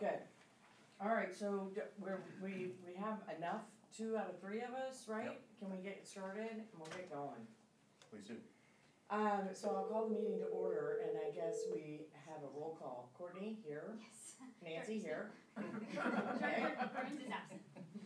Good. All right, so we have enough, 2 out of 3 of us, right? Yep. Can we get started and we'll get going? Please do. So I'll call the meeting to order, and I guess we have a roll call. Courtney here. Yes. Nancy here. Okay. Burns is absent.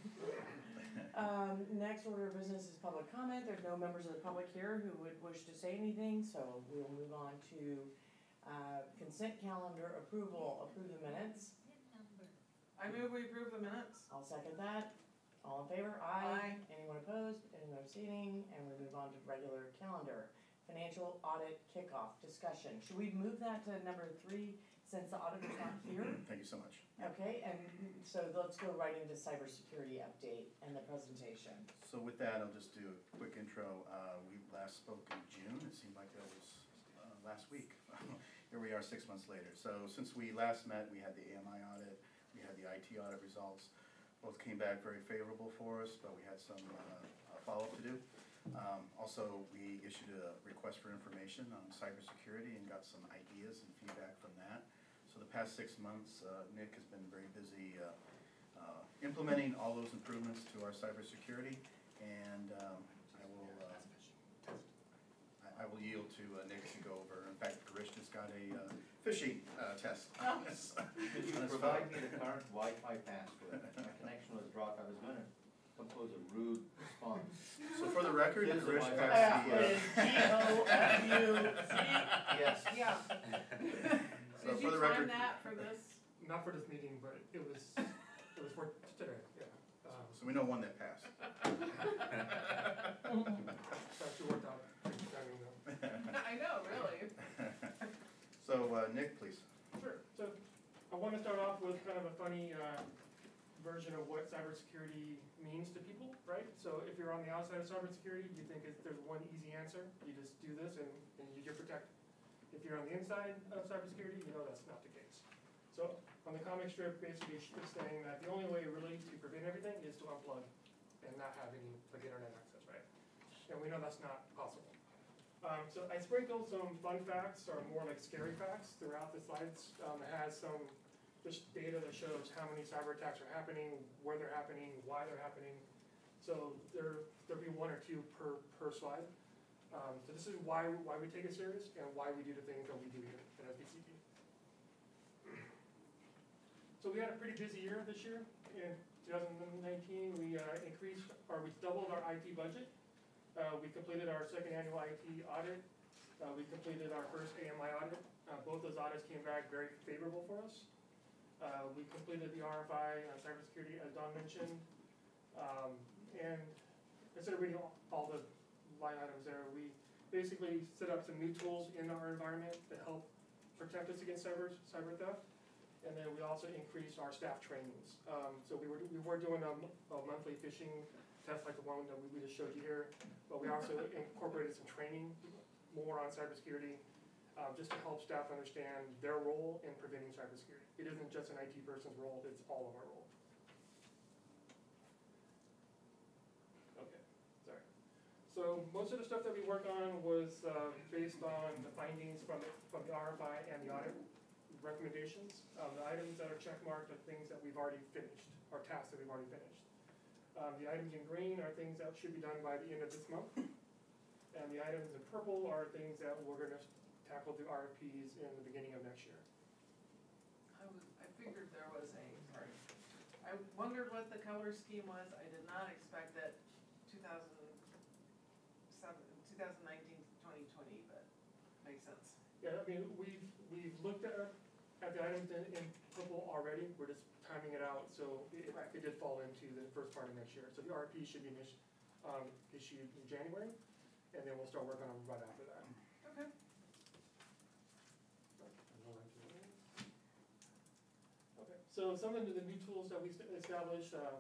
Next order of business is public comment. There's no members of the public here who would wish to say anything, so we will move on to consent calendar approval. Approve the minutes. I move we approve the minutes. I'll second that. All in favor? Aye. Anyone opposed? Anyone abstaining? And we move on to regular calendar. Financial audit kickoff discussion. Should we move that to number 3 since the auditor's not here? Thank you so much. Okay, and so let's go right into cybersecurity update and the presentation. So with that, I'll just do a quick intro. We last spoke in June. It seemed like that was last week. Here we are 6 months later. So since we last met, we had the AMI audit, we had the IT audit results. Both came back very favorable for us, but we had some follow-up to do. Also, we issued a request for information on cybersecurity and got some ideas and feedback from that. So the past 6 months, Nick has been very busy implementing all those improvements to our cybersecurity, and I will yield to Nick to go over. In fact, Garish just got a phishing test. Could you provide me the current Wi-Fi password? My connection was dropped. I was going to compose a rude response. So for the record, Here's the Garish Wi-Fi. has G-O-F-U-C. Yes. Yeah. So Did for you the time record, that for this? Not for this meeting, but it was for today, yeah. so we know one that passed. So actually worked out pretty timing though. I know, really. So Nick, please. Sure, so I want to start off with kind of a funny version of what cybersecurity means to people, right? So if you're on the outside of cybersecurity, you think there's one easy answer. You just do this and you get protected. If you're on the inside of cybersecurity, you know that's not the case. So on the comic strip, basically it's saying that the only way really to prevent everything is to unplug and not have any like internet access, right? And we know that's not possible. So I sprinkled some fun facts, or more like scary facts, throughout the slides. It has some just data that shows how many cyber attacks are happening, where they're happening, why they're happening. So there'll be 1 or 2 per slide. So this is why we take it serious and why we do the things that we do here at SVCE. So we had a pretty busy year this year. In 2019, we we doubled our IT budget. We completed our 2nd annual IT audit. We completed our first AMI audit. Both those audits came back very favorable for us. We completed the RFI on cybersecurity, as Don mentioned. And instead of reading all the line items there, we basically set up some new tools in our environment that help protect us against cyber theft. And then we also increased our staff trainings. So we were doing a monthly phishing test like the one that we just showed you here, but we also incorporated some training more on cybersecurity just to help staff understand their role in preventing cybersecurity. It isn't just an IT person's role, it's all of our role. Okay, sorry. So most of the stuff that we work on was based on the findings from the RFI and the audit recommendations. The items that are checkmarked are things that we've already finished, or tasks that we've already finished. The items in green are things that should be done by the end of this month. And the items in purple are things that we're going to tackle through RFPs in the beginning of next year. I figured there was sorry. I wondered what the color scheme was. I did not expect that 2019 to 2020, but makes sense. Yeah, I mean, we've looked at the items in purple already. We're just timing it out, so it did fall into the first part of next year. So the RFP should be issued in January, and then we'll start working on them right after that. Okay. Okay, so some of the new tools that we established, the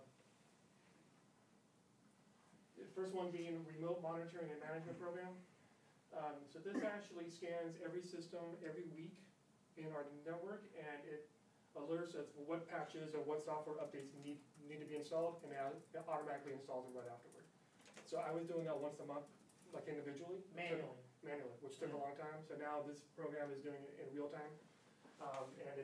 first one being remote monitoring and management program. So this actually scans every system every week in our network, and it alerts us what patches or what software updates need to be installed, and it automatically installs them right afterward. So I was doing that once a month, like individually. Manually, which took a long time. So now this program is doing it in real time, and it's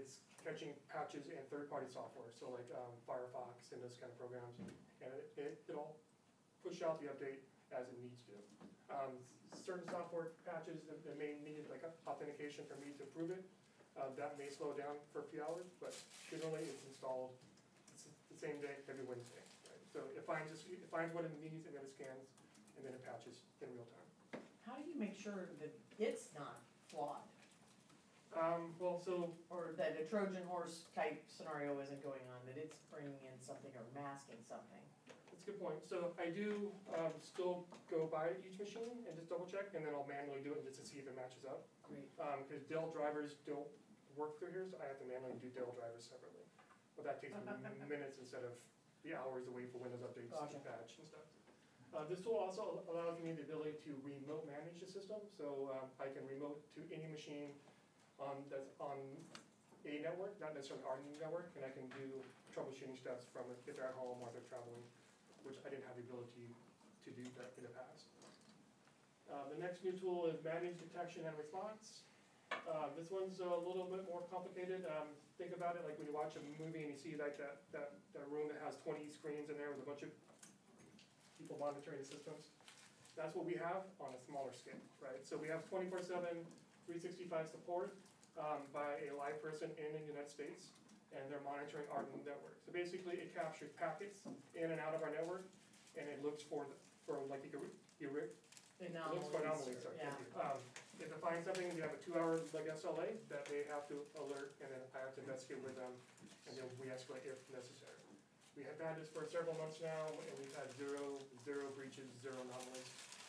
catching patches and third-party software, so like Firefox and those kind of programs. And it'll push out the update as it needs to. Certain software patches that may need like authentication for me to approve it, that may slow down for a few hours, but generally it's installed the same day every Wednesday. Right? So it finds what it needs and then it scans and then it patches in real time. How do you make sure that it's not flawed? Well, so Or that a Trojan horse type scenario isn't going on, that it's bringing in something or masking something? that's a good point. So I do still go by each machine and just double check, and then I'll manually do it just to see if it matches up. Great. Because Dell drivers don't work through here, so I have to manually do Dell drivers separately. But that takes me minutes instead of the hours away for Windows updates Gotcha. and patch and stuff. This tool also allows me the ability to remote manage the system, so I can remote to any machine that's on a network, not necessarily our network, and I can do troubleshooting steps from it if they're at home or they're traveling, which I didn't have the ability to do that in the past. The next new tool is Manage Detection and Response. This one's a little bit more complicated. Think about it like when you watch a movie and you see like that room that has 20 screens in there with a bunch of people monitoring the systems. That's what we have on a smaller scale, right? So we have 24/7, 365 support by a live person in the United States, and they're monitoring our network. So basically, it captures packets in and out of our network, and it looks for like anomalies. Sorry, Yeah. thank you. If it finds something, we have a 2-hour like SLA that they have to alert, and then I have to investigate with them, and then we escalate if necessary. We have had this for several months now, and we've had zero breaches, zero anomalies.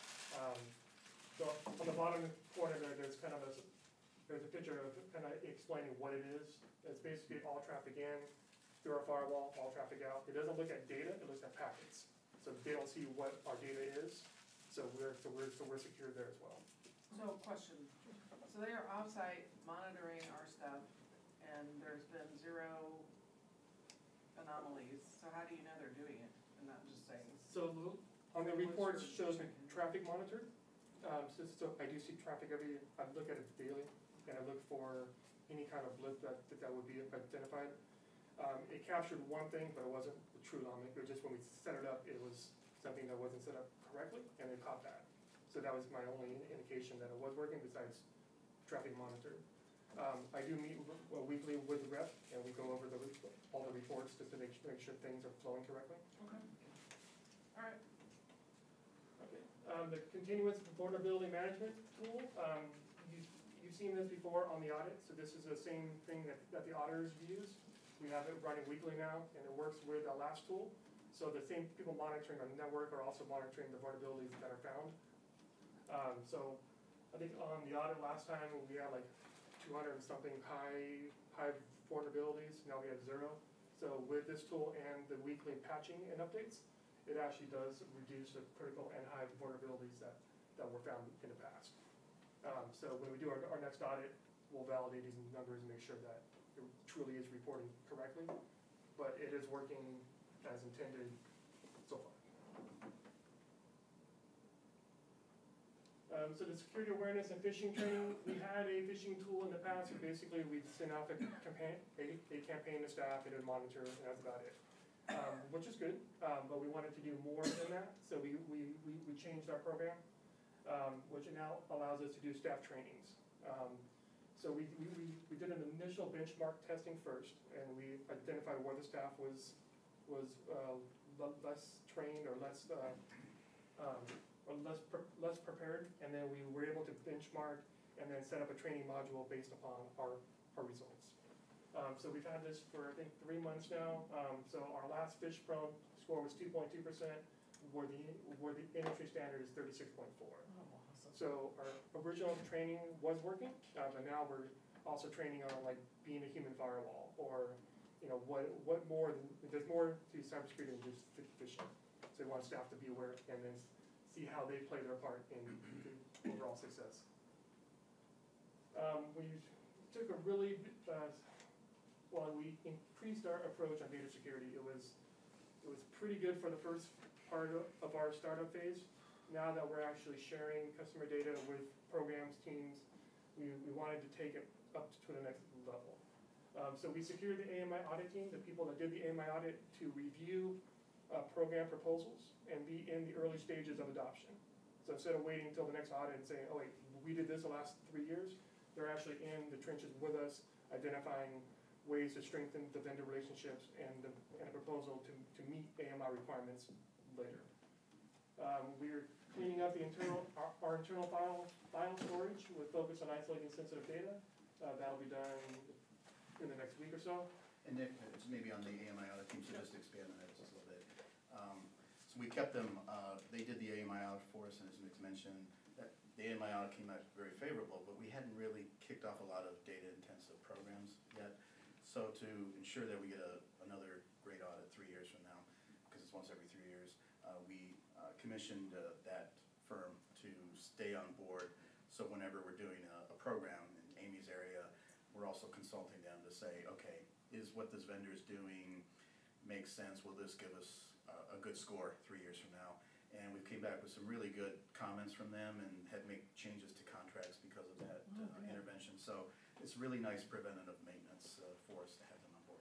So on the bottom corner there, there's a picture of kind of explaining what it is. It's basically all traffic in through our firewall, all traffic out. It doesn't look at data, it looks at packets. So they don't see what our data is. So we're secure there as well. So question, so they are offsite monitoring our stuff and there's been zero anomalies, so how do you know they're doing it and not just saying? So on the reports shows traffic monitored. So I do see traffic I look at it daily, and I look for any kind of blip that would be identified. It captured one thing, but it wasn't a true anomaly. It was just when we set it up, it was something that wasn't set up correctly, and it caught that. So that was my only indication that it was working besides traffic monitored. I do meet weekly with the rep, and we go over all the reports just to make sure things are flowing correctly. Okay. All right. Okay. The continuous vulnerability management tool, you've seen this before on the audit, so this is the same thing that the auditors use. We have it running weekly now, and it works with our last tool. So the same people monitoring our network are also monitoring the vulnerabilities that are found. So I think on the audit last time, we had like 200 and something high vulnerabilities. Now we have 0. So with this tool and the weekly patching and updates, it actually does reduce the critical and high vulnerabilities that were found in the past. So when we do our next audit, we'll validate these numbers and make sure that it truly is reporting correctly. But it is working as intended so far. So the security awareness and phishing training, we had a phishing tool in the past. So basically, we'd send out a campaign to staff, and it would monitor, and that's about it. Which is good, but we wanted to do more than that. So we changed our program, which now allows us to do staff trainings. So we did an initial benchmark testing first, and we identified where the staff was less trained or less prepared, and then we were able to benchmark and then set up a training module based upon our results. So we've had this for I think 3 months now. So our last fish prone score was 2.2%, where the industry standard is 36.4. Oh, awesome. So our original training was working, but now we're also training on like being a human firewall, or what more there's more to cybersecurity than just phishing. So we want staff to be aware and then see how they play their part in the overall success. We took a really we increased our approach on data security. It was pretty good for the first part of our startup phase. Now that we're actually sharing customer data with programs, teams, we wanted to take it up to the next level. So we secured the AMI audit team, the people that did the AMI audit, to review program proposals and be in the early stages of adoption. So instead of waiting until the next audit and saying, oh wait, we did this the last 3 years, they're actually in the trenches with us, identifying ways to strengthen the vendor relationships and a proposal to meet AMI requirements later. We're cleaning up our internal file storage with focus on isolating sensitive data. That'll be done in the next week or so. And Nick, it's maybe on the AMI audit team, so just to expand on that just a little bit. So we kept them, they did the AMI audit for us, and as Nick mentioned, that the AMI audit came out very favorable, but we hadn't really kicked off a lot of data-intensive programs yet. So to ensure that we get another great audit 3 years from now, because it's once every 3 years, we commissioned that firm to stay on board. So whenever we're doing a program in Amy's area, we're also consulting them to say, okay, is what this vendor is doing makes sense? Will this give us a good score 3 years from now? And we came back with some really good comments from them and had made changes to contracts because of that intervention. So it's really nice preventative maintenance for us to have them on board.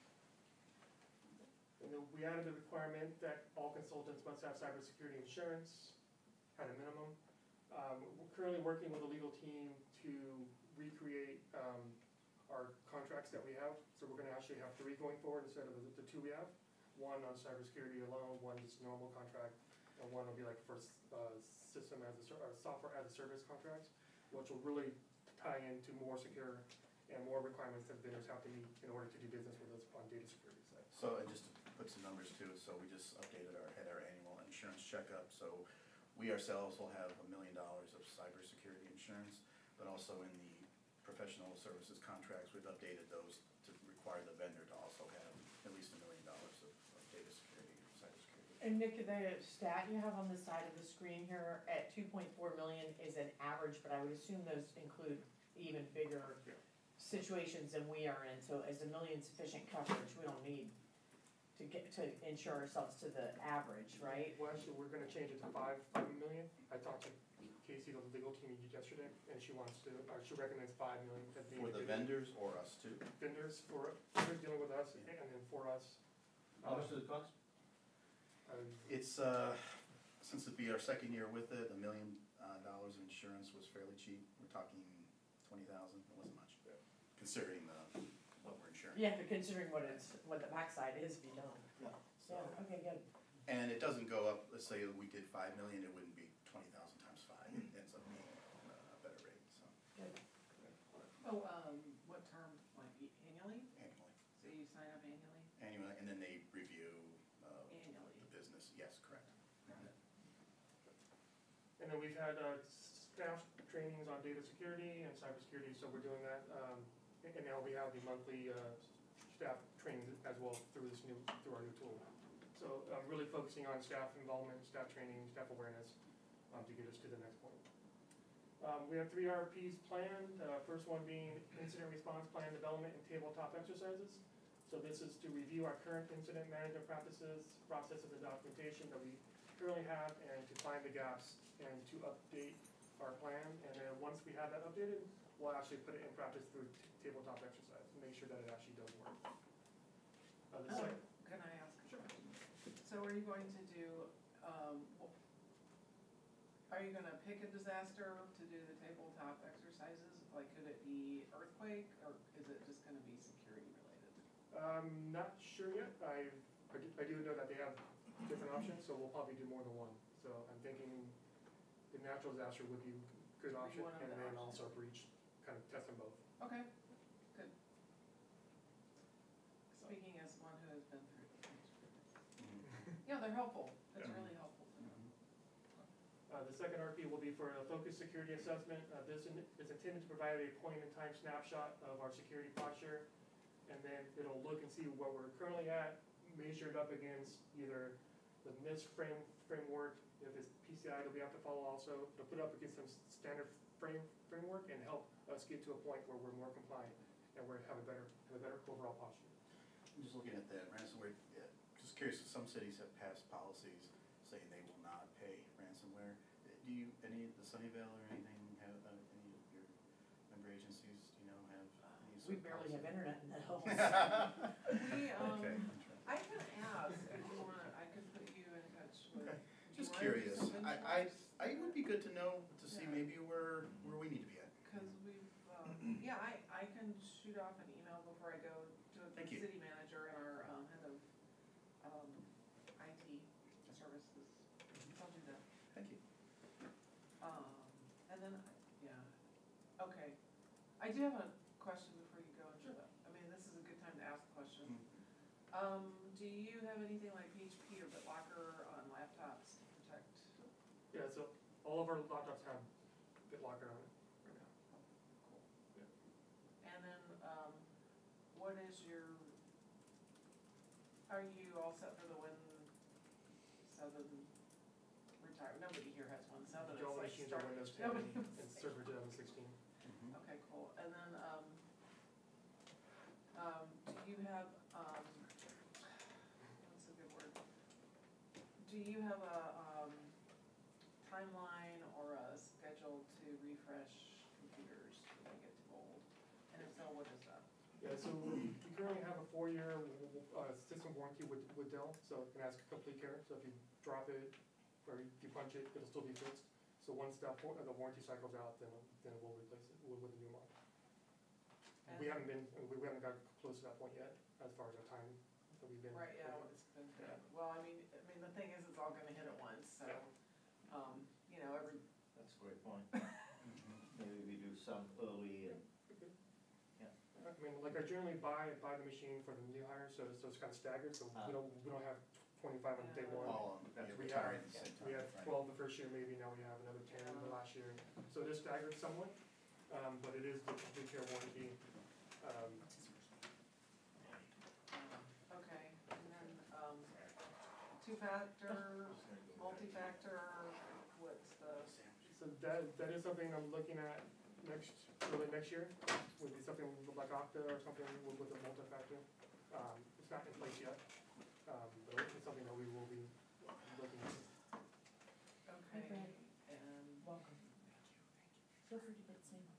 And then we added the requirement that all consultants must have cybersecurity insurance at a minimum. We're currently working with a legal team to recreate our contracts that we have. So we're gonna actually have 3 going forward instead of the 2 we have. One on cybersecurity alone, one just normal contract, and one will be like for software as a service contracts, which will really tie into more secure and more requirements that vendors have to meet in order to do business with us on data security side. So, and just to put some numbers to it, so we just updated had our annual insurance checkup. So we ourselves will have $1 million of cybersecurity insurance, but also in the professional services contracts, we've updated those to require the vendor to also have at least $1 million of data security, cybersecurity. And Nick, the stat you have on the side of the screen here at 2.4 million is an average, but I would assume those include even bigger situations than we are in. So is $1 million sufficient coverage? We don't need to insure ourselves to the average, right? Well, actually, we're gonna change it to 5 million. I talked to Casey, the legal team, yesterday, and she recommends 5 million. For the vendors or us too? Vendors dealing with us, and then for us. How much does it cost? It's, since it'd be our second year with it, $1 million of insurance was fairly cheap. We're talking 20,000, it wasn't much, considering what we're insuring. Yeah, but considering what the backside is, if you don't. Yeah. So, Yeah, okay, good. and it doesn't go up, let's say we did 5 million, it wouldn't be 20,000 times 5. It ends up being a better rate, so, Good. Oh, what term, like annually? annually. So you sign up annually? Annually, and then they review Annually. the business, yes, correct. And then we've had staff trainings on data security and cybersecurity, so we're doing that. And now we have the monthly staff training as well through our new tool. So I'm really focusing on staff involvement, staff training, staff awareness to get us to the next point. We have 3 RFPs planned, first one being incident response plan development and tabletop exercises. So this is to review our current incident management practices, processes, and documentation that we currently have, and to find the gaps and to update our plan. And then once we have that updated, we'll actually put it in practice through tabletop exercise and make sure that it actually does work. Can I ask a question? So are you going to do, are you gonna pick a disaster to do the tabletop exercises? Like, could it be earthquake, or is it just gonna be security related? Not sure yet. I do know that they have different options, so we'll probably do more than one. So I'm thinking the natural disaster would be a good option, one of and the then options. also breach, kind of test them both. Okay, good. Speaking as one who has been through these. Yeah, they're helpful. It's Yeah. really helpful to know. The second RFP will be for a focused security assessment. This is intended to provide a point-in-time snapshot of our security posture, and then it'll look and see where we're currently at, measured up against either the NIST framework. If it's PCI, it'll be have to follow also. It'll put up against some standard framework and help us get to a point where we're more compliant and we have a better overall posture. I'm just looking at that ransomware, just curious, some cities have passed policies saying they will not pay ransomware. Do you, any of the Sunnyvale or anything have, any of your member agencies, do you know, have any We sort of barely policy? have internet in that bills. We, Okay. I can ask if you wanna, I could put you in touch with. Okay. do you Just wanna do curious, some benchmarks? I would be good to know, to see Yeah. maybe where we need to be at. Cause we've, yeah, I can shoot off an email before I go to the Thank you. city manager and our, head of, IT services. I'll do that. Thank you. And then, yeah, okay. I do have a question before you go into that. I mean, this is a good time to ask the question. Do you have anything like PHP or BitLocker on laptops to protect? Yeah, so all of our laptops have BitLocker on it right now. Cool. Yeah. And then, what is your, are you all set for the Win 7 retire? Nobody here has Win 7. It's All like machines are start- Windows 10 nobody and was Server 2016. Mhm. Okay, cool. And then, do you have, what's a good word? Do you have a, timeline or a schedule to refresh computers when they get too old? And if so, what is that? Yeah, so we currently have a 4-year system warranty with Dell, so it can ask complete care. So if you drop it or if you punch it, it'll still be fixed. So once the warranty cycle's out, then we'll replace it with a new model. We haven't got close to that point yet, as far as our time that we've been. Right, yeah, it's been, Yeah. well, I mean, the thing is, it's all gonna hit at once, so, Yeah. you know, That's a great point. Mhm. Maybe we do some early and, I mean, like I generally buy the machine for the new hires, so it's kind of staggered, so we don't have 25 on day one. All on, That's we retiring have- at the same time. We had right. 12 the first year, maybe now we have another 10 the last year. So it is staggered somewhat, but it is the complete care warranty. okay, and then, two-factor, multi-factor, what's the, So that is something I'm looking at early next year, would be something like Okta or something with a multi-factor. It's not in place yet, but it's something that we will be looking at. okay, Brad. and, Welcome. Feel free to get a sandwich.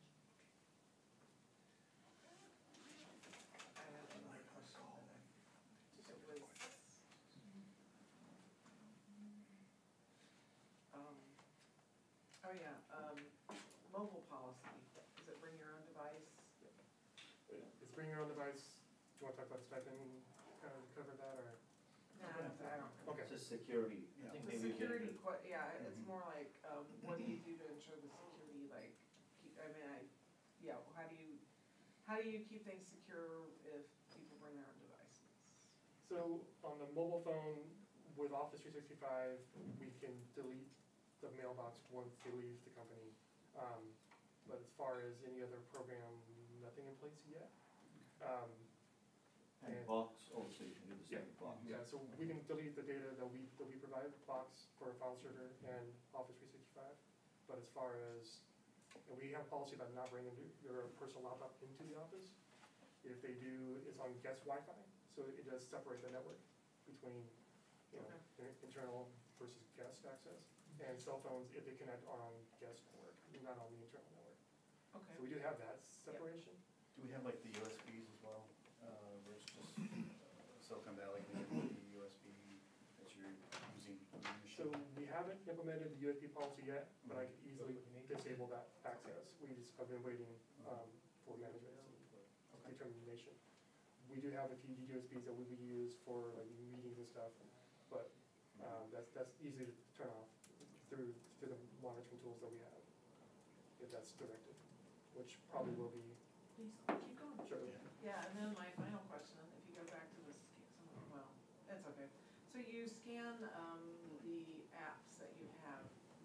I have another question. It was, oh yeah, mobile policy, is it bring your own device? It's bring your own device, do you want to talk about stipend, kind of cover that, or? No, I don't. Okay. it's a security, I think The maybe we get security, into. yeah, it's Mhm. more like, what do you do to ensure the security, like, yeah, how do you keep things secure if people bring their own devices? So on the mobile phone with Office 365, we can delete the mailbox once they leave the company. But as far as any other program, nothing in place yet. And box also, you can do the same with box. Yeah, so we can delete the data that we provide, Box for file server and Office 365. But as far as, and we have a policy about not bringing your personal laptop into the office. If they do, it's on guest Wi-Fi, so it does separate the network between, internal versus guest access. And cell phones, if they connect, are on guest network, not on the internal network. Okay, So we do have that separation. Do we have like the USBs as well, where it's just Silicon Valley, maybe the USB that you're using on your So machine? we haven't implemented the USB policy yet, but I could easily disable that access. We just have been waiting for management determination. We do have a few USBs that we would use for like meetings and stuff, but that's easy to turn off through the monitoring tools that we have, if that's directed, which probably will be. Please, keep going. Sure. Yeah. yeah, and then my final question, if you go back to this, well, that's okay. So you scan, the apps that you have,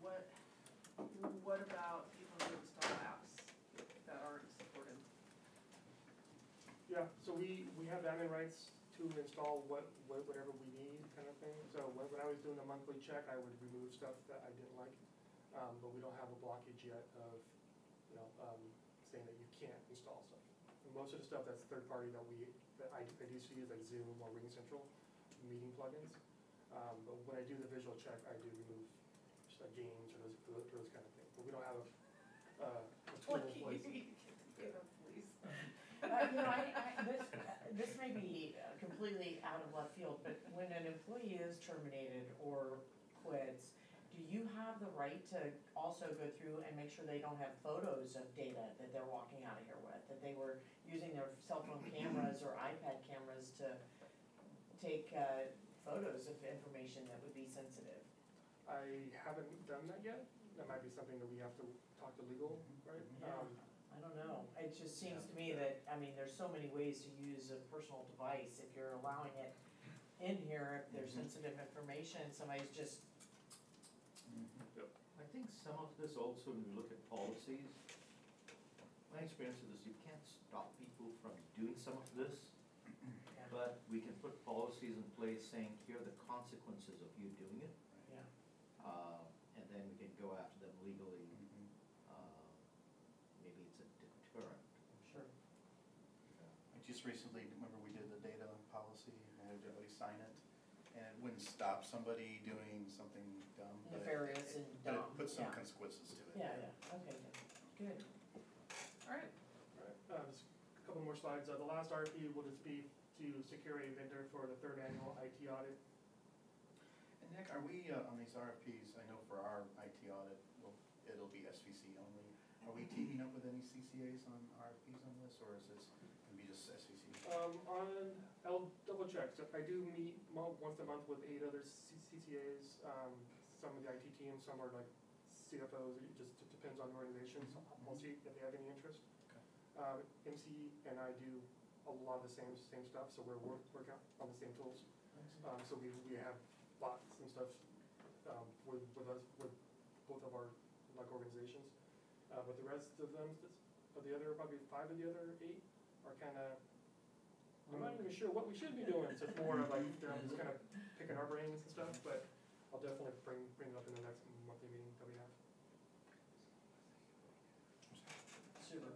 what about people who install apps that aren't supported? Yeah, so we have admin rights to install whatever we need, kind of thing. So when I was doing the monthly check, I would remove stuff that I didn't like, but we don't have a blockage yet of, saying that you can't install stuff. And most of the stuff that's third party that I do see is like Zoom or Ring Central meeting plugins. But when I do the visual check, I do remove just like games or those kind of things. But we don't have a tool in place. Give them, please. But completely out of left field, but when an employee is terminated or quits, do you have the right to also go through and make sure they don't have photos of data that they're walking out of here with? That they were using their cell phone cameras or iPad cameras to take photos of information that would be sensitive? I haven't done that yet. That might be something that we have to talk to legal, right? Yeah. I don't know, it just seems to me that, I mean, there's so many ways to use a personal device, if you're allowing it in here, if there's sensitive information, somebody's just, I think some of this also, when we look at policies, my experience with this, you can't stop people from doing some of this, yeah, but we can put policies in place saying, here are the consequences of you doing it, yeah, and then we can go after them legally. Maybe it's a deterrent. sure. I just recently, remember we did the data policy, and had everybody sign it, and it wouldn't stop somebody doing something dumb, but Nefarious and but dumb, it puts some yeah. consequences to it. Yeah, okay, good. Alright, Alright, just a couple more slides. The last RFP will just be to secure a vendor for the 3rd annual IT audit. And Nick, are we, on these RFPs, I know for our IT audit, it'll be SVC only. Are we teaming up with any CCAs on RFPs on this, or is this gonna be just SVC? I'll double check. So I do meet once a month with 8 other CCAs, some of the IT teams, some are like CFOs, it just depends on the organization, so I'll see if they have any interest. Okay. MC and I do a lot of the same stuff, so we're working on the same tools. So we have bots and stuff, with us, with both of our like organizations. But the rest of them, of the other, probably 5 of the other 8 are kinda, I'm not even sure what we should be doing, so it's more of like, they're just kind of picking our brains and stuff, but I'll definitely bring it up in the next monthly meeting that we have. Super.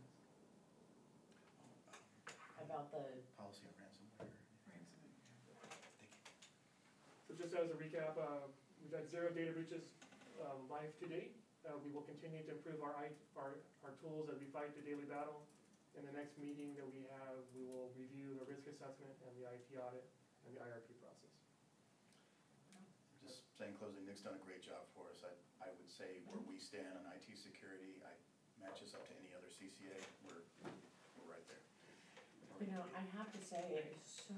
About the, Policy of ransomware. So just as a recap, we've had 0 data breaches live to date. We will continue to improve our tools as we fight the daily battle. In the next meeting that we have, we will review the risk assessment and the IT audit and the IRP process. Just saying closing, Nick's done a great job for us. I would say where we stand on IT security, I match us up to any other CCA, we're right there. you know, I have to say, it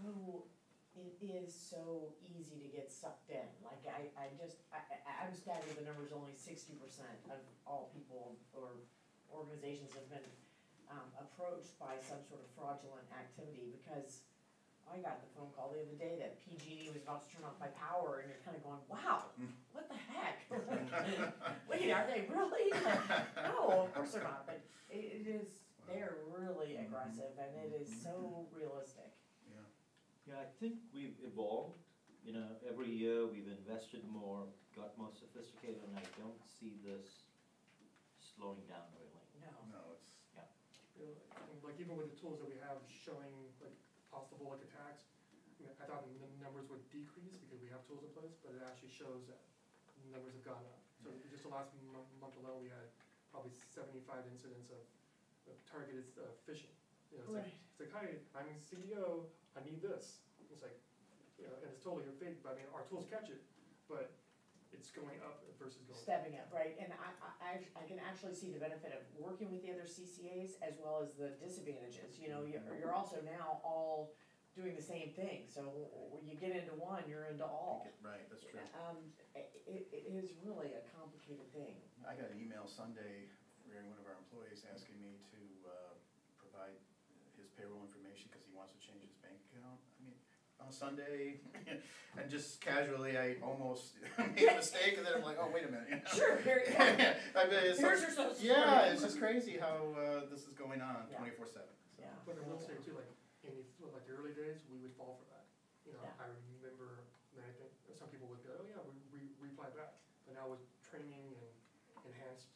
is so easy to get sucked in. Like, I'm staggered the number's only 60% of all people or organizations have been approached by some sort of fraudulent activity, because I got the phone call the other day that PG&E was about to turn off my power, and you're kind of going, wow, what the heck? Wait, are they really? Like, no, of course they're not, but it is, they're really aggressive, and it is so realistic. Yeah. Yeah, I think we've evolved, every year we've invested more, got more sophisticated, and I don't see this slowing down really. No, it's, Like even with the tools that we have showing like possible like attacks, I thought the numbers would decrease because we have tools in place, but it actually shows that numbers have gone up. So just the last month alone, we had probably 75 incidents of targeted phishing. It's like, hi, I'm CEO, I need this. It's like, and it's totally fake, but I mean, our tools catch it, but it's going up versus going down. Stepping up, right, and I can actually see the benefit of working with the other CCAs as well as the disadvantages, you're also now all doing the same thing, so when you get into one, you're into all. right, that's true. It is really a complicated thing. I got an email Sunday from one of our employees asking me to provide his payroll information because he wants to change his bank account. I mean, on Sunday, and just casually, I almost made a mistake, and then I'm like, oh, wait a minute. Sure, here you go. I mean, it's Here's your social security. yeah, it's just crazy how this is going on 24/7. Yeah. But I will say too, like in the early days, we would fall for that. Yeah. I remember that I think some people would be like, oh yeah, we reply back. But now with training and enhanced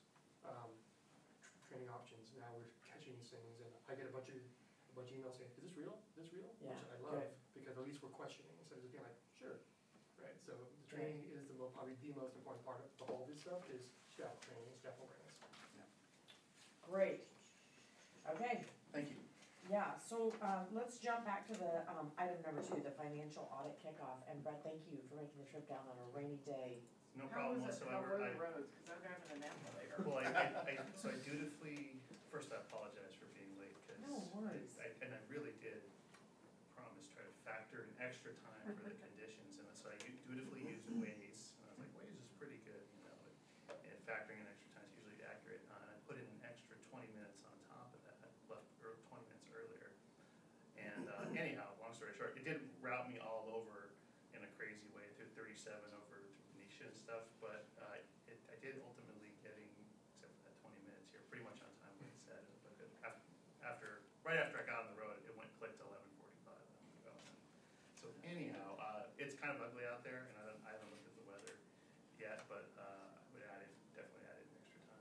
training options, now we're catching these things, and I get a bunch of emails saying, is this real? Is this real? Yeah, Which I love, good. because at least we're questioning instead of just being like, sure. Right, so the training is probably the most important part of all this stuff is staff training, staff awareness. Great. Okay, Thank you. Yeah, so, let's jump back to the, item number 2, the financial audit kickoff, and Brett, thank you for making the trip down on a rainy day. No How problem was it, how whatsoever. were the roads, cause I'm driving an Apple later. Well, so I dutifully, first I apologize for being late, because. No worries. And I really did promise, try to factor in extra time for the conditions, and so I dutifully used Waze, and I was like, Waze is pretty good, you know, and factoring in extra time is usually accurate, and I put in an extra 20 minutes on top of that, left 20 minutes earlier. And anyhow, long story short, it did route me all over in a crazy way through 37 over to Benicia and stuff, but I did ultimately getting, except for that 20 minutes here, pretty much on time when it said. But right after I got on the road, it went click to 11:45. I'm like, oh. So anyhow, it's kind of ugly out there, and I haven't looked at the weather yet, but definitely added extra time.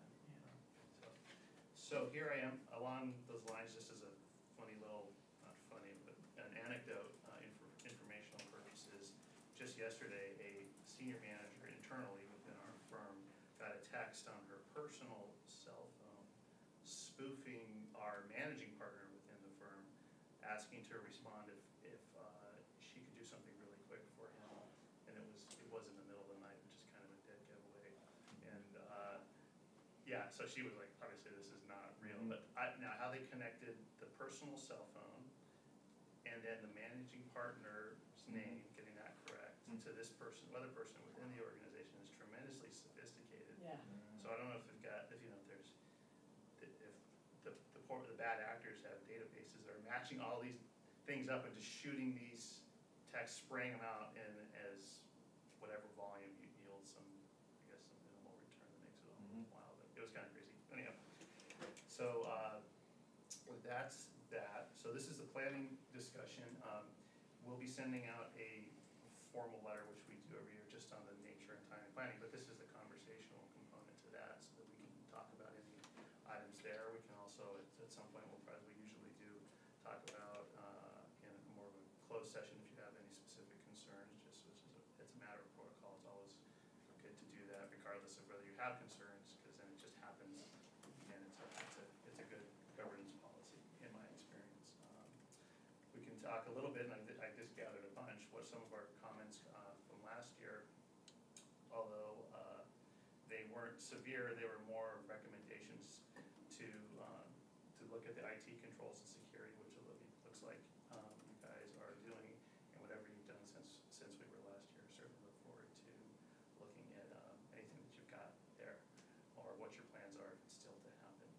So here I am along those lines, just as a funny little, not funny, but an anecdote, informational purposes. Just yesterday, a senior manager internally within our firm got a text on her personal cell phone spoofing our managing partner within the firm, asking to respond if she could do something really quick for him. And it was in the middle of the night, which is kind of a dead giveaway. And yeah, so she was like, obviously this is not real. But now how they connected the personal cell phone and then the managing partner's name, getting that correct, to this person, other person within the organization is tremendously sophisticated. Yeah. So I don't know if they've got, if there's, if the bad actors have databases that are matching all these things up and just shooting these texts, spraying them out in as whatever volume yields some, I guess, some minimal return that makes it all wild. It was kind of crazy. Anyhow, so that's that. So this is the planning discussion. We'll be sending out a formal letter, which we do every year, just on the nature and timing planning, but this is the conversational component to that, so that we can talk about any items there. We can also, at some point, as we usually do, talk about in more of a closed session if you have any specific concerns, just it's a matter of protocol. It's always good to do that regardless of whether you have concerns, because then it just happens, and it's a good governance policy in my experience. We can talk a little bit, and I just gathered a bunch, what some of our comments from last year, although they weren't severe, they were more recommendations to look at the IT controls and security, which it looks like you guys are doing, and whatever you've done since we were last year. Certainly look forward to looking at anything that you've got there, or what your plans are if it's still to happen.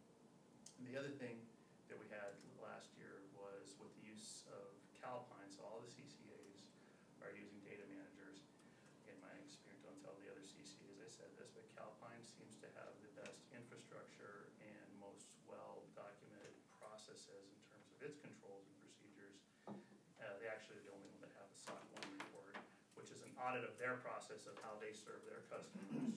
And the other thing that we had last year was with the use of Calpine, so all the CCAs are using data managers. In my experience, don't tell the other CCAs I said this, but Calpine seems to have the best infrastructure and most well-documented processes in terms of its controls and procedures. They actually are the only one that have a SOC 1 report, which is an audit of their process of how they serve their customers.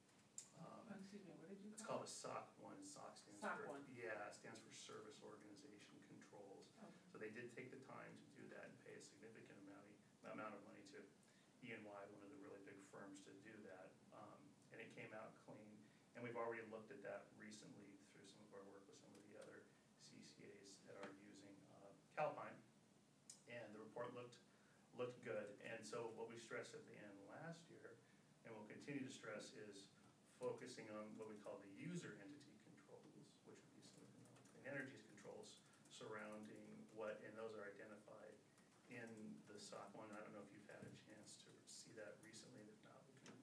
Excuse me, what did you It's call called a SOC 1. SOC stands SOC for 1. Yeah, it stands for Service Organization Controls. Oh. So they did take the time to do that and pay a significant amount of money to E&Y, one of the really big firms, to do that. And it came out clean. And we've already looked at that recently through some of our work with some of the other CCAs that are using Calpine. And the report looked good. And so what we stressed at the end last year, and we'll continue to stress, is focusing on what we call the user entity controls, which would be some of the clean energies controls surrounding what, and those are identified in the SOC 1. I don't know if you've had a chance to see that recently. If not, we can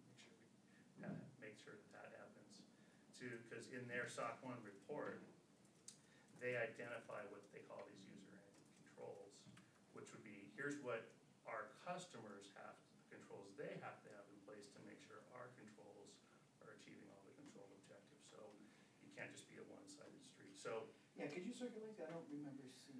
make sure that happens too, because in their SOC 1 report, they identify what they call these user entity controls, which would be, here's what our customers have, the controls they have to have in place to make sure our controls are achieving all the control objectives. So you can't just be a one-sided street. So Yeah, could you circulate that? I don't remember seeing.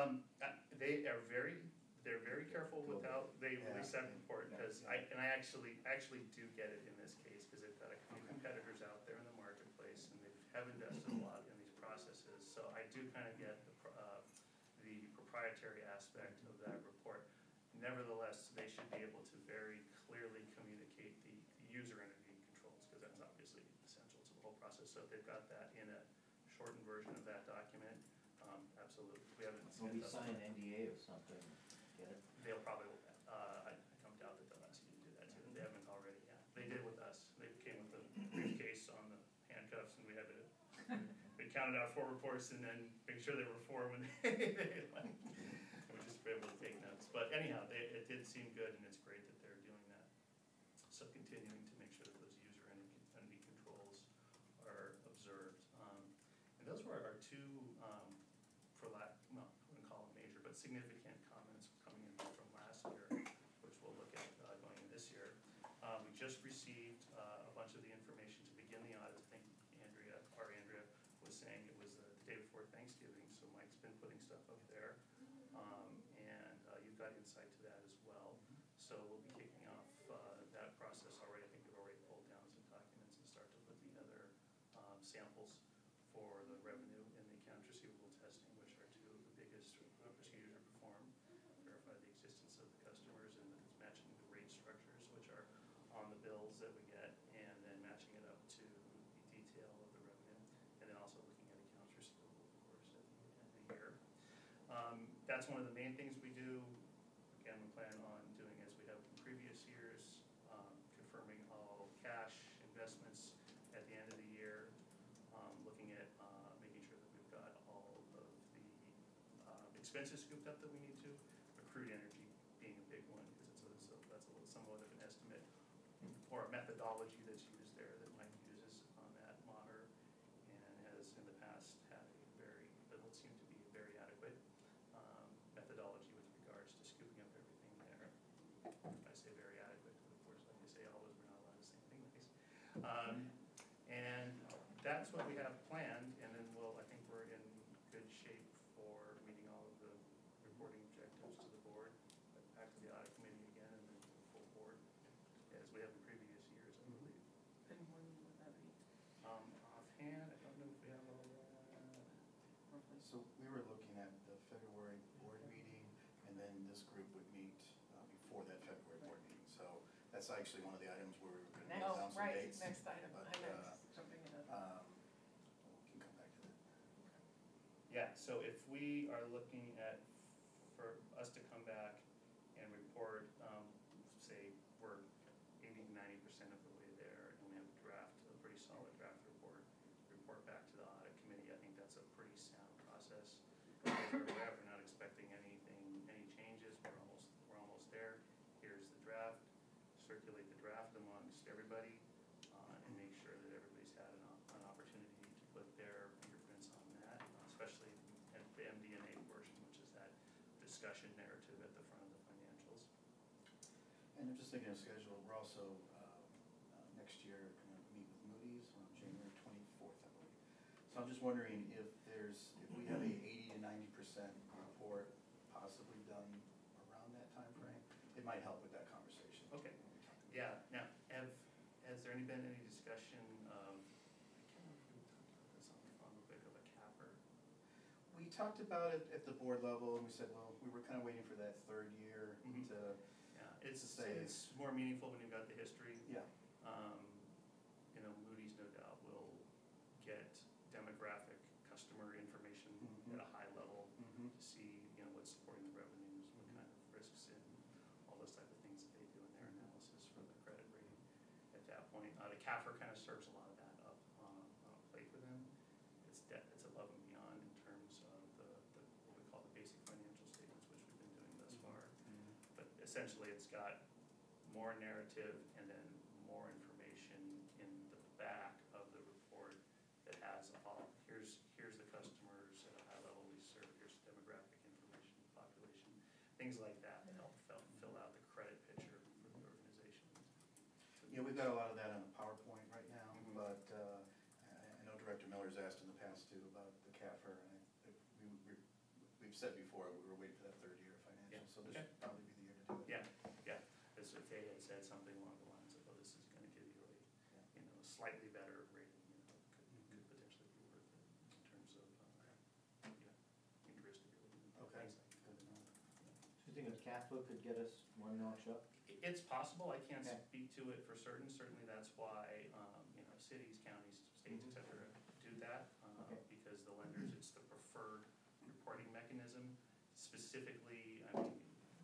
they're very careful with how they release that report, because I actually do get it in this case, because they've got a few competitors out there in the marketplace, and they have invested a lot in these processes. So I do kind of get the proprietary aspect of that report. Nevertheless, they should be able to very clearly communicate the user entity controls, because that's obviously essential to the whole process. So if they've got that in a shortened version of that document, absolutely absolutely. We haven't Will seen we it thus sign far. an NDA or something, get it? They'll probably, I don't doubt that they'll ask you to do that too. They haven't already, yeah. They did with us. They came with a briefcase on the handcuffs and we had to, we counted out 4 reports and then make sure there were 4 when they left. We just were able to take notes. But anyhow, it did seem good and it's great that they're doing that. So continuing to make sure that those user entity controls are observed. And those were our 2, for lack, well, I wouldn't call them major, but significant comments coming in from last year, which we'll look at going into this year. We just received a bunch of the information to begin the audit. I think Andrea was saying it was the day before Thanksgiving, so Mike's been putting stuff up there. And you've got insight to that as well. So we'll be kicking off that process already. I think we've already pulled down some documents and start to put together samples for the revenue and the accounts receivable testing, which are 2 of the biggest procedures to perform, verify the existence of the customers and that it's matching the rate structures, which are on the bills that we get, and then matching it up to the detail of the revenue, and then also looking at accounts receivable, of course, at the end of the year. That's one of the main things we do. Again, we plan on doing as we have in previous years, confirming all cash investments at the end of the year, looking at making sure that we've got all of the expenses scooped up that we need to, accrued energy being a big one, because that's somewhat of an estimate or a methodology that's used there that Mike uses on that monitor and has in the past had what seemed to be a very adequate methodology with regards to scooping up everything there. I say very adequate, but of course, like I say, always we're not allowed to say anything nice. And that's what we have planned, and then I think we're in good shape for meeting all of the reporting objectives to the board, back to the audit committee again, and then to the full board, as we have in previous years, I believe. And when would that be? Offhand, I don't know if we have all that. Roughly? So we were looking at the February board meeting, and then this group would meet before that February board meeting. So that's actually one of the items where we were going to Next. down some dates. Next item. But, Jumping ahead. we can come back to that. Yeah, so if we are looking at, for us to come back and report, say, we're 80 to 90% of the way there, and we have a pretty solid draft report back to the audit committee, I think that's a pretty sound process. We're not expecting any changes, we're almost there. Here's the draft, circulate the draft amongst everybody, and make sure that everybody's had an opportunity to put their fingerprints on that, especially at the MD&A portion, which is that discussion narrative at the front of the financials. And I'm just thinking of schedule, we're also, next year, going to meet with Moody's on January 24th, I believe. So I'm just wondering if we have a 80 to 90% report possibly done around that time frame, it might help with that conversation. Okay. Yeah, now, has there been any discussion of, I can't remember if we talked about this on the phone real quick, of a capper? We talked about it at the board level, and we said, well, we were kind of waiting for that 3rd year Mhm. to, Yeah, it's say- more meaningful when you've got the history. yeah. Moody's no doubt will get demographic customer information Mhm. at a high level Mhm. to see, what's supporting the revenues, what kind of risks and all those type of things that they do in their analysis for the credit rating at that point. The CAFR kind of serves a lot of that up on a plate for them. It's above and beyond in terms of what we call the basic financial statements, which we've been doing thus far. Mhm. But essentially, it's got more narrative and then more information in the back of the report that has here's the customers at a high level we serve, here's demographic information, population, things like that help fill out the credit picture for the organization. Yeah, we've got a lot of that on the PowerPoint right now, Mhm. but I know Director Miller's asked in the past too about the CAFR, and we've said before, we were waiting for that 3rd year of financials, Yeah, so this okay. should probably be the year to do it. Yeah, as if they had said something along the lines of, this is gonna give you a slightly better rating, could potentially be worth it in terms of, interest ability. Okay, things like good to know. Do you think a CAFO could get us 1 notch up? It's possible, I can't Okay. speak to it for certain, certainly that's why, cities, counties, states, et cetera, do that, Okay. because the lenders, it's the preferred reporting mechanism. Specifically, I mean,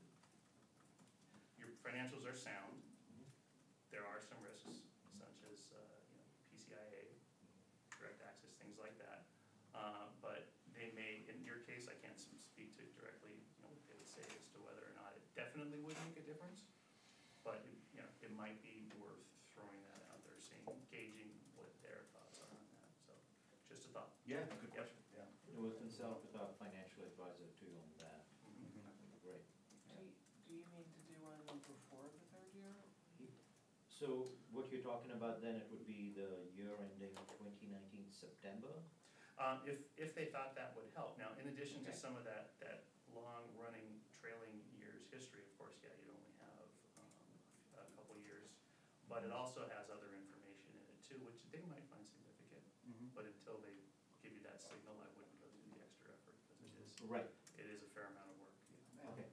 your financials are sound. There are some risks, such as, PCIA, direct access, things like that. But they may, in your case, I can't speak to directly, what they would say as to whether or not it definitely would make a difference. But, it might be worth throwing that out there, gauging what their thoughts are on that. So, just a thought. Yeah, good question, yeah. We'll consult with our financial advisor too on that. Mhm. That would be great. Do you mean to do one before the third year? So what you're talking about then, it would be the year ending 2019 September? If they thought that would help. Now, in addition to Okay. some of that long-running trailing years history, of course, yeah, you'd only have a couple years. But it also has other information in it too, which they might find significant. Mhm. But until they give you that signal, I wouldn't go through the extra effort, because Right, it is a fair amount of work. okay.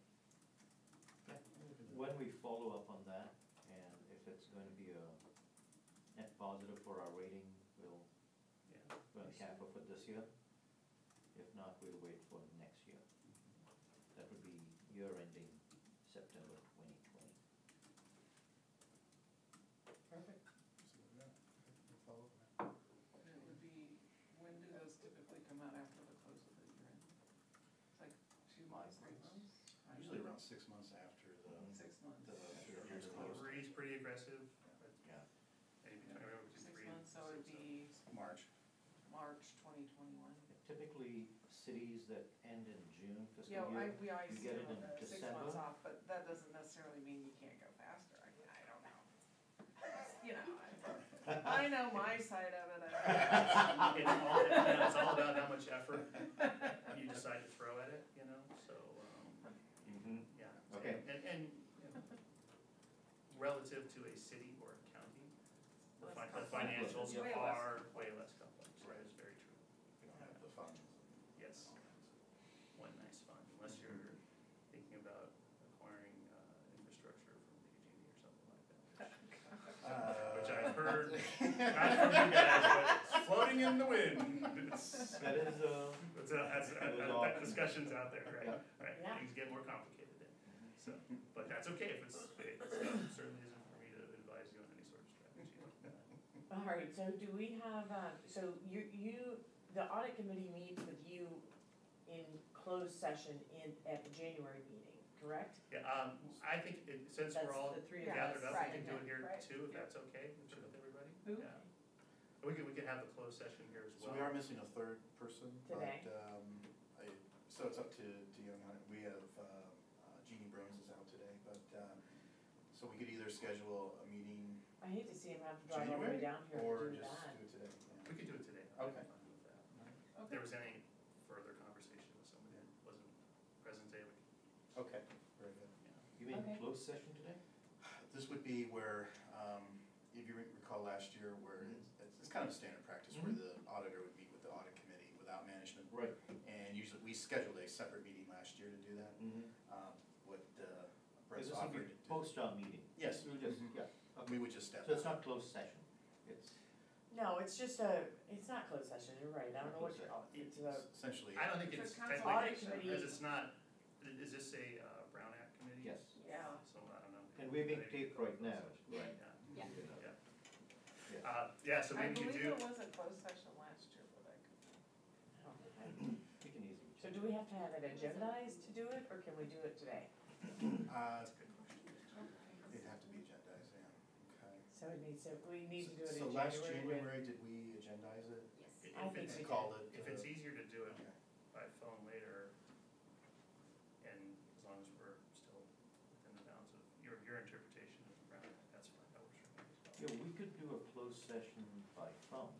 When we follow up on that, and if it's going to be a net positive for our rating, we'll cap it for this year. If not, we'll wait for next year. That would be year ending September 2020. Perfect. So, yeah, we'll follow up on that. And it would be, when do those typically come out after the close of the year end? It's like 2 months, 3 months? Usually around 6 months after the 6 months. year's closed. Bree's pretty aggressive, but Yeah. anywhere between 6 3 and months, so it would be March. March 2021. Typically, cities that end in June fiscal Yeah, year, we always you do get it in 6 December? months off, but that doesn't necessarily mean you can't go faster. I don't know. I know my side of it. it's all about how much effort you decide to throw at it, so, Mhm. yeah. Okay. And relative to a city or a county, the financials Way less. are way less complex. That is very true. We don't have the funds. Yes. One nice fund, unless you're thinking about acquiring infrastructure from PG&E or something like that, which I've heard, not from you guys, but it's floating in the wind. That is, That discussion's out there, right? Right, Yeah. things get more complicated then, so, but that's okay if it's certainly isn't for me to advise you on any sort of strategy like that. All right, so do we have, so the audit committee meets with you in closed session at the January meeting, correct? Yeah, I think since we're all That's the three of us. gathered up, Right, we can do it here right. too, if that's okay with everybody? Who? Yeah. We can have the closed session here as So well. we are missing a third person, but, Today. so it's up to you and I. We have, Jeannie Bruins is out today, but, so we could either schedule a meeting I hate to see him have to drive all the way January down here or to do just that. do it today. Yeah. We could do it today. I'm Okay. fine with that. If Okay. there was any further conversation with somebody that wasn't present today, we could, Okay, very good. you mean Okay. closed session today? This would be where, if you recall last year, where it's kind of a standard practice where the auditor would meet with the audit committee without management. Right. And usually, we scheduled a separate meeting last year to do that. What Brett's This would be offered to do. post our meeting. Yes. We'll just, Mhm. yeah. We would just step So it's out. not closed session, it's, No, it's just it's not closed session, you're right, I don't know what you're, it's Essentially. I don't think It's it's a technically, audit committee. because it's not, is this a Brown Act committee? yes. Yeah. So I don't know. And we're being Maybe taped right now, Yeah. right? Yeah. Yeah, so I maybe you believe do. it was a closed session last year, but I could. We can easily. So do we have to have it agendized to do it, or can we do it today? That's a good question. It'd have to be agendized, yeah, okay. So we need to do it in So January. last with- January, did we agendize it? Yes. I If think it's- we Called it. If it's easier to do it Okay. by phone later, and as long as we're still within the bounds of your interpretation of the Brown Act, that's fine, that works for me as well. Yeah, we could do a closed session by phone.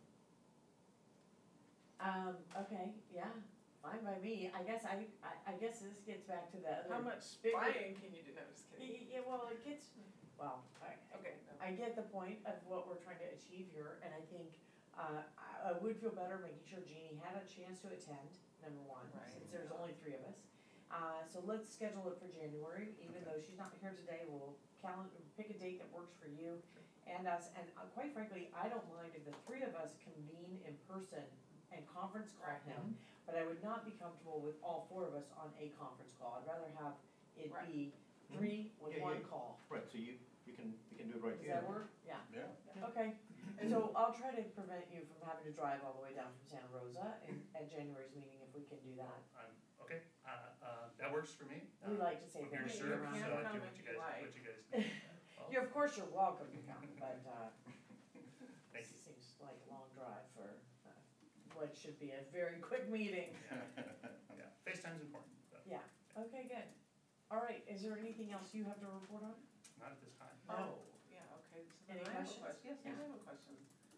Okay, yeah, fine by me, I guess this gets back to the other. How much bigger- buying can you do? No, just kidding. Yeah, well, it gets, well, Okay. no. I get the point of what we're trying to achieve here, and I think, I would feel better making sure Jeannie had a chance to attend, number one, Right. since there's only 3 of us. So let's schedule it for January, even though she's not here today, we'll pick a date that works for you and us, and quite frankly, I don't mind if the 3 of us convene in person and conference call Right. him. but I would not be comfortable with all four of us on a conference call. I'd rather have it Right. be three with Yeah, one yeah. call. Right, so you can do it right Does here. that work? Yeah, Yeah. okay. So I'll try to prevent you from having to drive all the way down from Santa Rosa at January's meeting if we can do that. Okay, that works for me. We like to say I'm here very to You serve, around. so can I come do if you like. what you guys need. Well, Of course, you're welcome to come, but, Thank it you. seems like a long drive for, what should be a very quick meeting. Yeah, FaceTime's important, but Yeah, okay, good. All right, is there anything else you have to report on? not at this time. No. Yeah, okay, so then Any I have a questions? question, yes, Yeah. I have a question.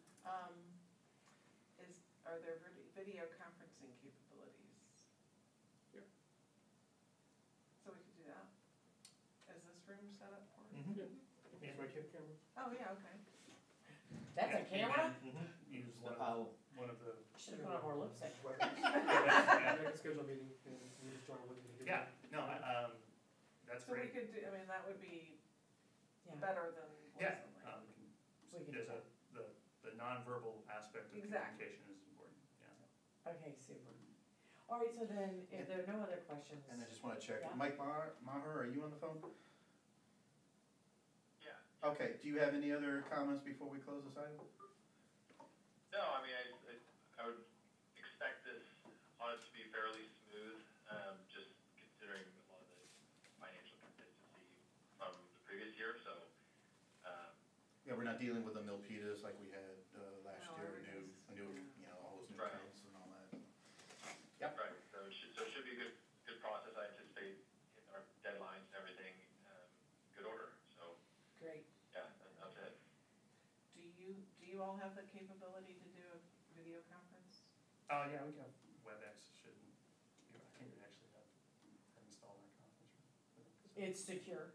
Are there video conferencing capabilities? Yep. So we could do that? Is this room set up for it? Mm-hmm. Yeah. It's right here. Camera. Oh, yeah, okay. That's a camera? Mm-hmm. Use So one of the, Should've put on more lipstick. Weapons. yeah, Make a schedule meeting and you just join with me. yeah, no, that's So we great. could do, I mean, that would be Yeah, better than Yeah, listening. we can do there's that. the nonverbal aspect of Exactly. communication is important, yeah. Okay, super. All right, so then, if there are no other questions. And I just wanna check, Yeah. Mike Maher, are you on the phone? Yeah. Okay, do you have any other comments before we close this item? No, I mean, I would expect this audit to be fairly smooth, just considering a lot of the financial consistency from the previous year, so, Yeah, we're not dealing with the milpitas like we had last No, year, everything's- all those new Right. counts and all that. right, so it should be a good process. I anticipate hitting our deadlines and everything, good order, so, Great. yeah, that's it. Do you all have the capability to do a video conference? Yeah, we can have WebEx should, I think we actually have installed our conference room. It's secure.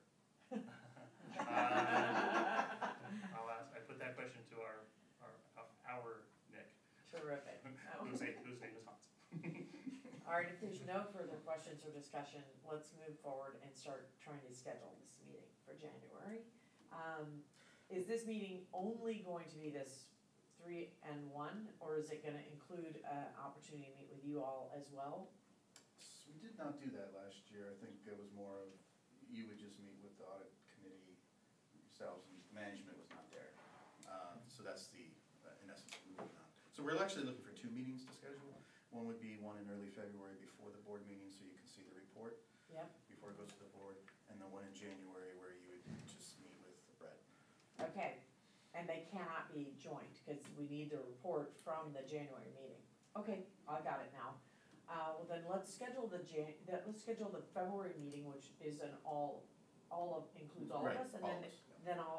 I'll ask, I put that question to our Nick, Terrific. whose name is Hans. All right, if there's no further questions or discussion, let's move forward and start trying to schedule this meeting for January. Is this meeting only going to be this 3-and-1, or is it gonna include an opportunity to meet with you all as well? We did not do that last year, I think it was more of, you would just meet with the audit committee yourselves, and management was not there. So that's the, in essence, moving on. So we're actually looking for 2 meetings to schedule. One would be one in early February before the board meeting, so you can see the report Yep, before it goes to the board, and then one in January where you would just meet with Brett. okay, and they cannot be joined, cause we need the report from the January meeting. Okay, I got it now. Well then, let's schedule the February meeting, which is an includes all of Right, us, and all then, of us, yeah. then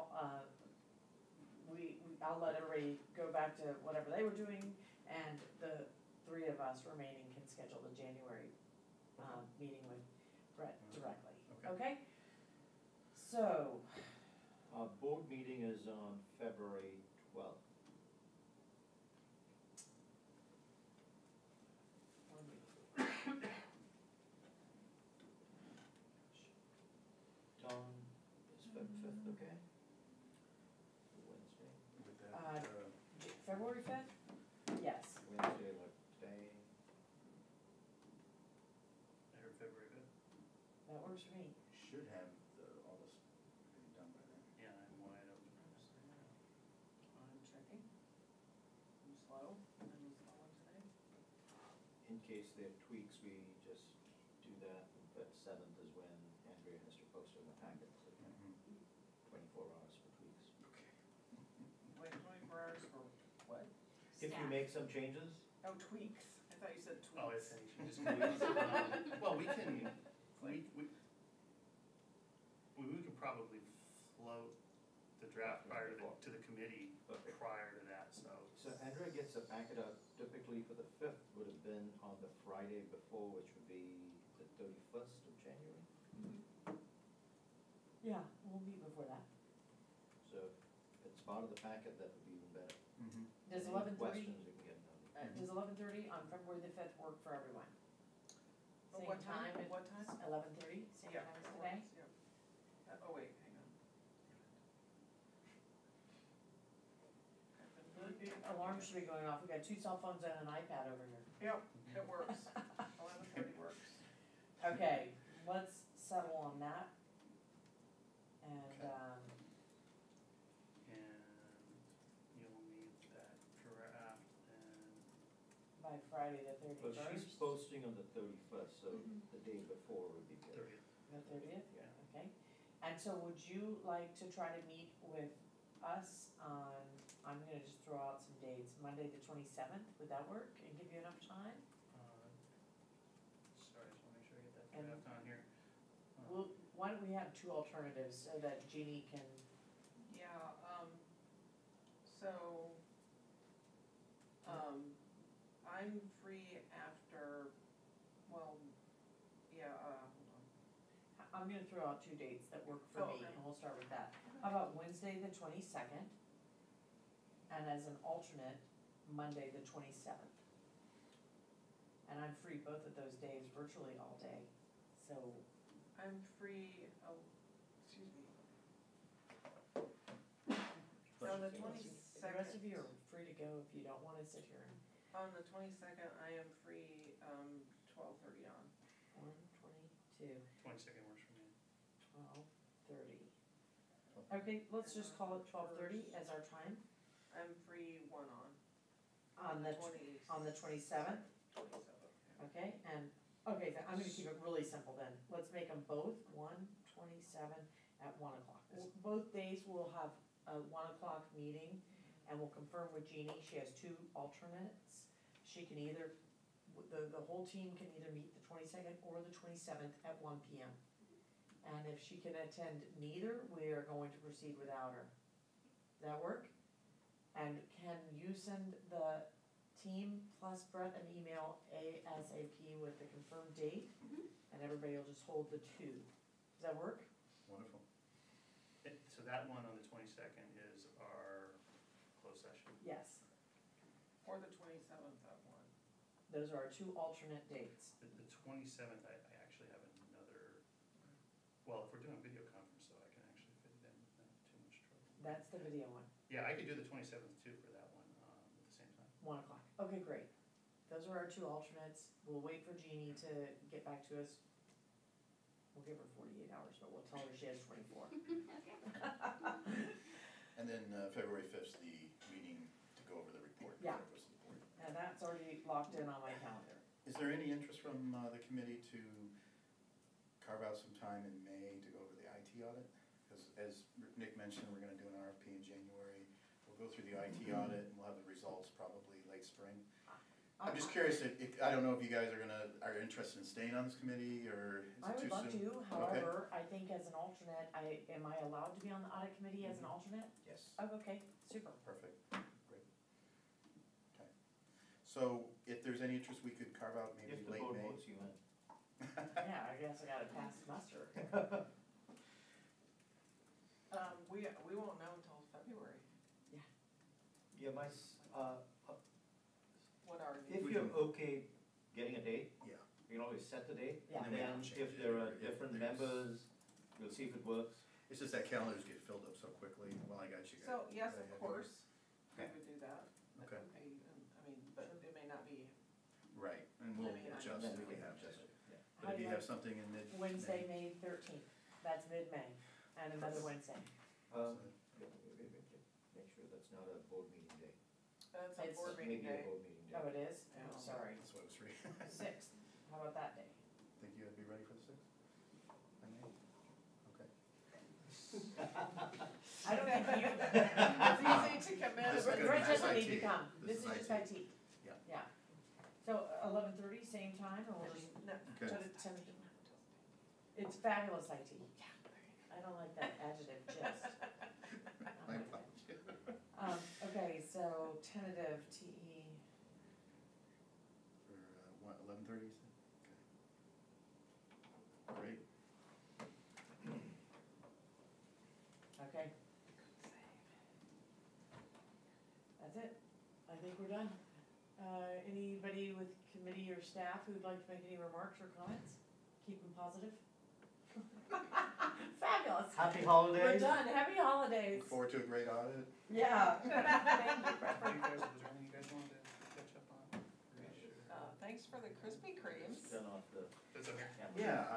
I'll let everybody go back to whatever they were doing, and the 3 of us remaining can schedule the January, meeting with Brett directly, Okay. okay? So, Our board meeting is on February 12th. Dawn, is February 5th okay? Wednesday? With that, February 5th? Yes. Wednesday, like today? I heard February 5th. That works for me. should have all this everything done by then. Yeah, I'm wide open. I'm checking. I'm slow, I'm slow one today. In case there are tweaks, we just do that, but 7th is when Andrea has to post in the packet, so 24 hours for tweaks. Okay. Wait, 24 hours for what? If you make some changes, Oh, tweaks, I thought you said tweaks. Oh, it's, you just well, we can probably float the draft prior to the committee Okay. prior to that, so. so Andrea gets the packet out typically for the 5th, would have been on the Friday before, which would be the 31st of January. Yeah, we'll meet before that. So if it's part of the packet, that would be even better. Does Any 11:30? questions, you can get them. Does 11:30 on February the 5th work for everyone? Oh, Same what time? at What time? 11:30, same Yeah, time as that today? works, yeah. Oh, wait, hang on. The alarm should be going off, we got 2 cell phones and an iPad over here. Yep, It works. 11:30 works. Okay, let's settle on that. And, Okay. And you'll need that draft and by Friday the Well, she's 31st, posting on the 31st, so the day before would be good. 30th. the 30th, Yeah. okay? And so would you like to try to meet with us on, I'm gonna just throw out some dates, Monday the 27th, would that work and give you enough time? Sorry, I just wanna make sure I get that And draft on here. Well, why don't we have two alternatives so that Jeannie can, Yeah, so, I'm free after, well, yeah, hold on. I'm gonna throw out two dates that work for Oh, me, okay. and we'll start with that. How about Wednesday the 22nd? And as an alternate, Monday the 27th. And I'm free both of those days, virtually all day, so, I'm free, excuse me. Bless On the you. the rest of 22nd, you are free to go if you don't wanna sit here and on the 22nd, I am free, 12:30 on. 1:22. 22nd works for me. 12:30. Okay, let's just call it 12:30 as our time, I'm free 1 on. on the 27th, 27th. okay, and, okay, then I'm gonna keep it really simple then, let's make them both 1:27 at 1:00. Both days we'll have a 1:00 meeting, and we'll confirm with Jeannie, she has two alternates. She can either, the whole team can either meet the 22nd or the 27th at 1 PM. And if she can attend neither, we are going to proceed without her. Does that work? And can you send the team plus Brett an email ASAP with the confirmed date? And everybody will just hold the two. Does that work? Wonderful. So that one on the 22nd is our closed session. Yes, Or the 27th at 1. those are our two alternate dates. The 27th, I actually have another, well, if we're doing video conference though, I can actually fit it in without too much trouble. That's the video one, Yeah, I could do the 27th too for that one, at the same time. 1:00. Okay, great. Those are our two alternates. We'll wait for Jeannie to get back to us. We'll give her 48 hours, but we'll tell her she has 24. Okay. And then February 5th, the meeting to go over the report. Yeah. That was important. And that's already locked in on my calendar. Is there any interest from the committee to carve out some time in May to go over the IT audit? Because as Nick mentioned, we're gonna do an RFP in January. We'll go through the IT audit and we'll have the results probably late spring. I'm just curious if, I don't know if you guys are interested in staying on this committee or is I it too would love soon? to, however, I think as an alternate, am I allowed to be on the audit committee as an alternate? Yes, Oh, okay, super. perfect, great. Okay, so if there's any interest, we could carve out maybe If the late board May. votes you in. Yeah, I guess I gotta pass muster. We won't know until February, Yeah, what our if We you're can- okay getting a date, Yeah. you can always set the date. Yeah. And then Change if it there are if different there's- members, we'll see if it works. It's just that calendars get filled up so quickly, well, I got you guys. So, yes, Go of ahead. course, we Okay. would do that. Okay, I mean, but it may not be, right, and we'll I mean, adjust Then if we we can have to. adjust it, yeah. But if you have something in mid. Wednesday, May 13th, that's mid-May, and another Wednesday. Make sure that's not a board meeting day. that's a It's board meeting Maybe a day. board meeting day. Oh, it is? Yeah. Oh, sorry. That's what I was reading. 6th, how about that day? Think you'd be ready for the 6th? Okay. I don't think you, It's easy to commit, This is but gonna Rich be doesn't need to IT. come, This this is is just IT. IT. Yeah. Yeah. So 11:30, same time, or we'll just no, Okay. put it 10? It's fabulous IT. I don't like that adjective, just. I don't My like that. apologies. Okay, so tentative TE, For, what, 11:30 you said? Okay. Great. okay. That's it, I think we're done. Anybody with committee or staff who'd like to make any remarks or comments? Keep them positive. Fabulous. Happy We're holidays. done, happy holidays. Look forward to a great audit. Yeah. Thank you, You Bradford. guys, was there anything you guys wanted to catch up on? thank Thanks for the Krispy Kremes. Turn off the That's okay. camera. Yeah,